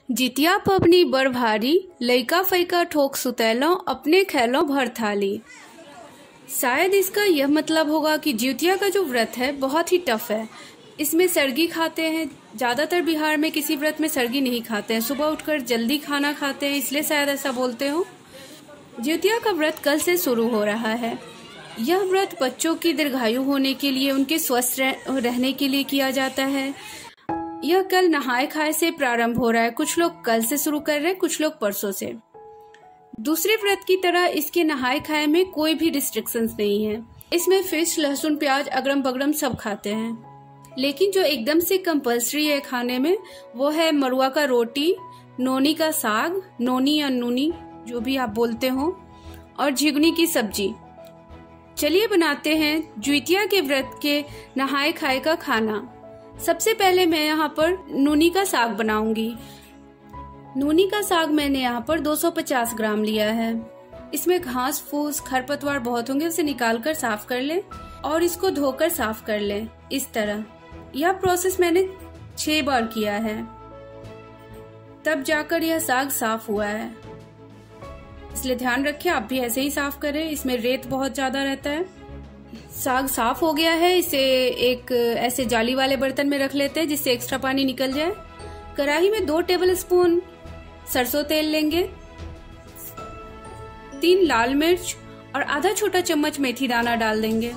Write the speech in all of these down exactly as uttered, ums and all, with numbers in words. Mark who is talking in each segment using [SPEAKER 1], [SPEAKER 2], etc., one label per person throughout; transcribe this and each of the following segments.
[SPEAKER 1] जितिया पबनी बड़ भारी, लइका फइका ठोक सुतैलों, अपने खैलों भर थाली। शायद इसका यह मतलब होगा कि जितिया का जो व्रत है बहुत ही टफ है। इसमें सरगी खाते हैं। ज़्यादातर बिहार में किसी व्रत में सरगी नहीं खाते हैं, सुबह उठकर जल्दी खाना खाते हैं, इसलिए शायद ऐसा बोलते हो। जितिया का व्रत कल से शुरू हो रहा है। यह व्रत बच्चों की दीर्घायु होने के लिए, उनके स्वस्थ रह, रहने के लिए किया जाता है। यह कल नहाए खाए से प्रारंभ हो रहा है। कुछ लोग कल से शुरू कर रहे हैं, कुछ लोग परसों से। दूसरे व्रत की तरह इसके नहाए खाए में कोई भी रिस्ट्रिक्शंस नहीं है। इसमें फिश, लहसुन, प्याज, अगरम बगरम सब खाते हैं। लेकिन जो एकदम से कंपल्सरी है खाने में वो है मरुआ का रोटी, नोनी का साग, नोनी या नूनी जो भी आप बोलते हो, और झिगनी की सब्जी। चलिए बनाते हैं जितिया के व्रत के नहाए खाए का खाना। सबसे पहले मैं यहाँ पर नूनी का साग बनाऊंगी। नूनी का साग मैंने यहाँ पर दो सौ पचास ग्राम लिया है। इसमें घास फूस खरपतवार बहुत होंगे, उसे निकालकर साफ कर लें और इसको धोकर साफ कर लें। इस तरह यह प्रोसेस मैंने छह बार किया है, तब जाकर यह साग साफ हुआ है। इसलिए ध्यान रखिए आप भी ऐसे ही साफ करें, इसमें रेत बहुत ज्यादा रहता है। साग साफ हो गया है। इसे एक ऐसे जाली वाले बर्तन में रख लेते हैं जिससे एक्स्ट्रा पानी निकल जाए। कढ़ाई में दो टेबल स्पून सरसों तेल लेंगे, तीन लाल मिर्च और आधा छोटा चम्मच मेथी दाना डाल देंगे।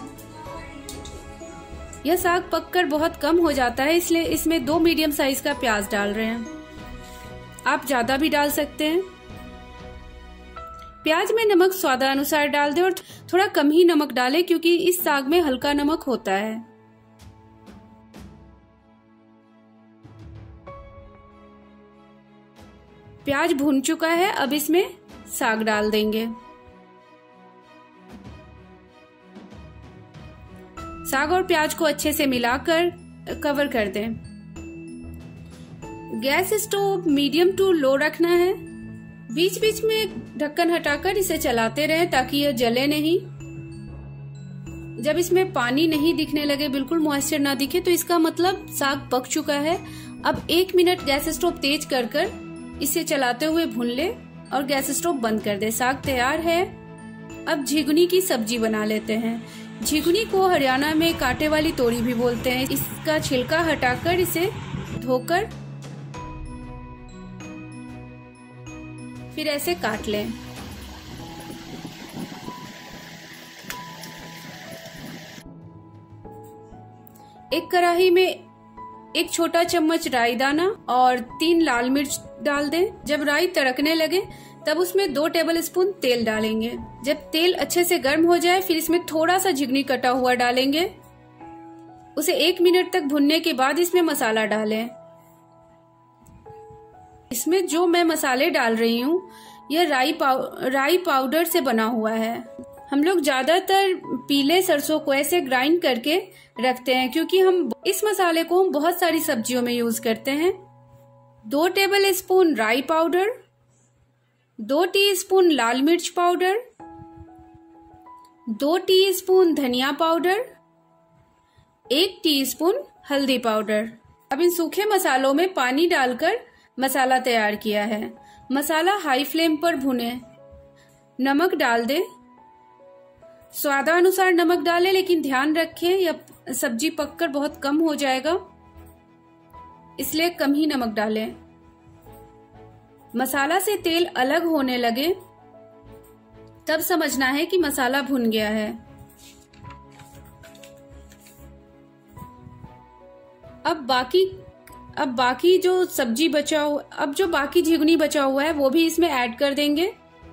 [SPEAKER 1] यह साग पककर बहुत कम हो जाता है, इसलिए इसमें दो मीडियम साइज का प्याज डाल रहे हैं। आप ज्यादा भी डाल सकते हैं। प्याज में नमक स्वादानुसार डाल दें और थोड़ा कम ही नमक डालें क्योंकि इस साग में हल्का नमक होता है। प्याज भून चुका है, अब इसमें साग डाल देंगे। साग और प्याज को अच्छे से मिलाकर कवर कर दें। Gas stove medium to low रखना है। बीच बीच में ढक्कन हटाकर इसे चलाते रहें ताकि यह जले नहीं। जब इसमें पानी नहीं दिखने लगे, बिल्कुल मॉइस्चर ना दिखे, तो इसका मतलब साग पक चुका है। अब एक मिनट गैस स्टोव तेज कर कर इसे चलाते हुए भून ले और गैस स्टोव बंद कर दे। साग तैयार है। अब झिगुनी की सब्जी बना लेते हैं। झिगुनी को हरियाणा में कांटे वाली तोरी भी बोलते हैं। इसका छिलका हटाकर इसे धोकर फिर ऐसे काट लें। एक कढ़ाई में एक छोटा चम्मच राई दाना और तीन लाल मिर्च डाल दें। जब राई तड़कने लगे तब उसमें दो टेबल स्पून तेल डालेंगे। जब तेल अच्छे से गर्म हो जाए फिर इसमें थोड़ा सा झिगनी कटा हुआ डालेंगे। उसे एक मिनट तक भुनने के बाद इसमें मसाला डालें। इसमें जो मैं मसाले डाल रही हूँ यह राई पाउ राई पाउडर से बना हुआ है। हम लोग ज्यादातर पीले सरसों को ऐसे ग्राइंड करके रखते हैं क्योंकि हम इस मसाले को हम बहुत सारी सब्जियों में यूज करते हैं। दो टेबल स्पून राई पाउडर, दो टीस्पून लाल मिर्च पाउडर, दो टीस्पून धनिया पाउडर, एक टीस्पून हल्दी पाउडर। अब इन सूखे मसालों में पानी डालकर मसाला तैयार किया है। मसाला हाई फ्लेम पर भुने। नमक डाल दें। स्वादानुसार नमक डालें, लेकिन ध्यान रखें यह सब्जी पककर बहुत कम हो जाएगा, इसलिए कम ही नमक डालें। मसाला से तेल अलग होने लगे तब समझना है कि मसाला भुन गया है। अब बाकी अब बाकी जो सब्जी बचा हुआ अब जो बाकी झिगुनी बचा हुआ है वो भी इसमें ऐड कर देंगे।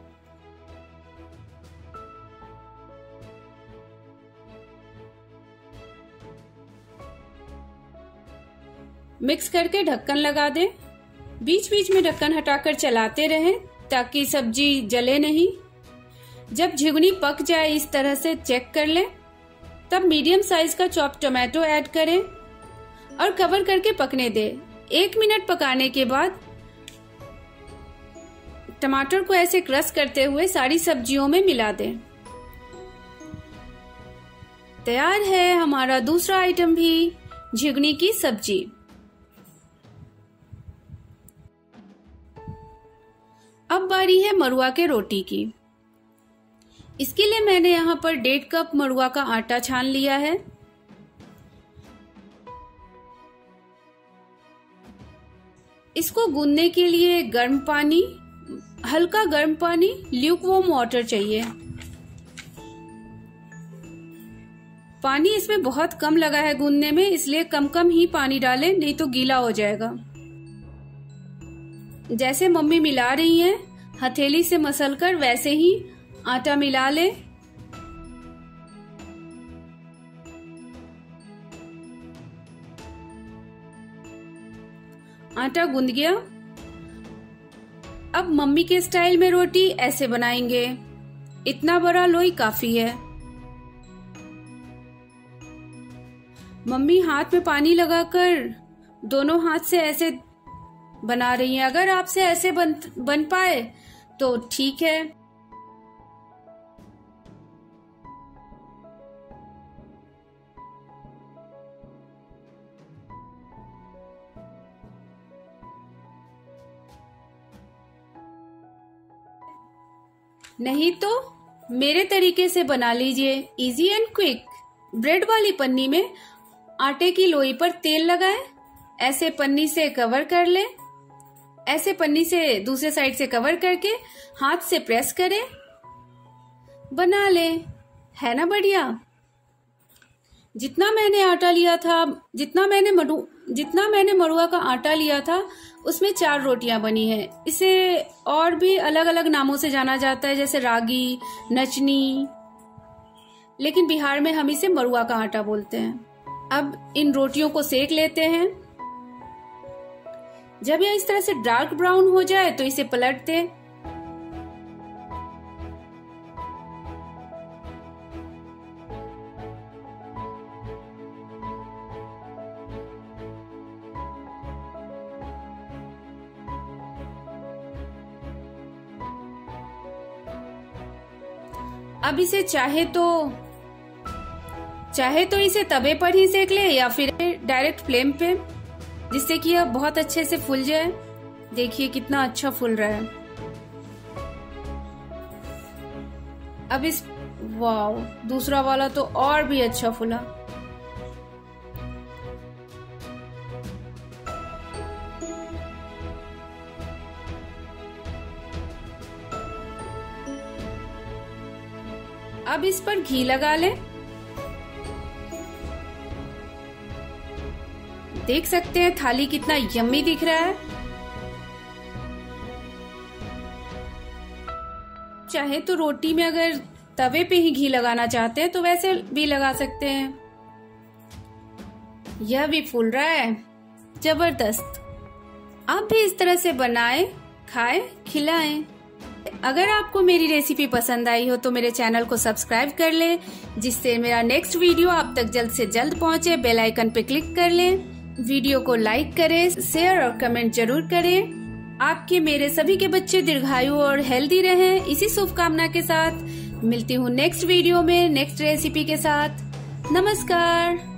[SPEAKER 1] मिक्स करके ढक्कन लगा दें। बीच बीच में ढक्कन हटाकर चलाते रहें ताकि सब्जी जले नहीं। जब झिगुनी पक जाए इस तरह से चेक कर लें, तब मीडियम साइज का चॉप टोमेटो ऐड करें और कवर करके पकने दें। एक मिनट पकाने के बाद टमाटर को ऐसे क्रश करते हुए सारी सब्जियों में मिला दें। तैयार है हमारा दूसरा आइटम भी, झिगुनी की सब्जी। अब बारी है मरुआ के रोटी की। इसके लिए मैंने यहाँ पर डेढ़ कप मरुआ का आटा छान लिया है। इसको गूंदने के लिए गर्म पानी, हल्का गर्म पानी, ल्यूकवार्म वाटर चाहिए। पानी इसमें बहुत कम लगा है गूंदने में, इसलिए कम कम ही पानी डालें, नहीं तो गीला हो जाएगा। जैसे मम्मी मिला रही हैं, हथेली से मसलकर वैसे ही आटा मिला लें। आटा गूंद गया। अब मम्मी के स्टाइल में रोटी ऐसे बनाएंगे। इतना बड़ा लोई काफी है। मम्मी हाथ में पानी लगाकर दोनों हाथ से ऐसे बना रही हैं। अगर आपसे ऐसे बन बन पाए तो ठीक है। नहीं तो मेरे तरीके से बना लीजिए, इजी एंड क्विक। ब्रेड वाली पन्नी में आटे की लोई पर तेल लगाएं, ऐसे पन्नी से कवर कर लें, ऐसे पन्नी से दूसरे साइड से कवर करके हाथ से प्रेस करें, बना लें। है ना बढ़िया। जितना मैंने आटा लिया था, जितना मैंने मरु जितना मैंने मरुआ का आटा लिया था, उसमें चार रोटियां बनी हैं। इसे और भी अलग अलग नामों से जाना जाता है, जैसे रागी, नचनी, लेकिन बिहार में हम इसे मरुआ का आटा बोलते हैं। अब इन रोटियों को सेक लेते हैं। जब यह इस तरह से डार्क ब्राउन हो जाए तो इसे पलट दें। अब इसे चाहे तो चाहे तो इसे तवे पर ही सेक ले या फिर डायरेक्ट फ्लेम पे, जिससे कि यह बहुत अच्छे से फूल जाए। देखिए कितना अच्छा फूल रहा है। अब इस वाव, दूसरा वाला तो और भी अच्छा फूला। अब इस पर घी लगा लें। देख सकते हैं थाली कितना यम्मी दिख रहा है। चाहे तो रोटी में अगर तवे पे ही घी लगाना चाहते हैं तो वैसे भी लगा सकते हैं। यह भी फूल रहा है, जबरदस्त। आप भी इस तरह से बनाएं, खाएं, खिलाएं। अगर आपको मेरी रेसिपी पसंद आई हो तो मेरे चैनल को सब्सक्राइब कर लें, जिससे मेरा नेक्स्ट वीडियो आप तक जल्द से जल्द पहुंचे। बेल आइकन पे क्लिक कर लें। वीडियो को लाइक करें, शेयर और कमेंट जरूर करें। आपके मेरे सभी के बच्चे दीर्घायु और हेल्दी रहें, इसी शुभकामना के साथ मिलती हूँ नेक्स्ट वीडियो में नेक्स्ट रेसिपी के साथ। नमस्कार।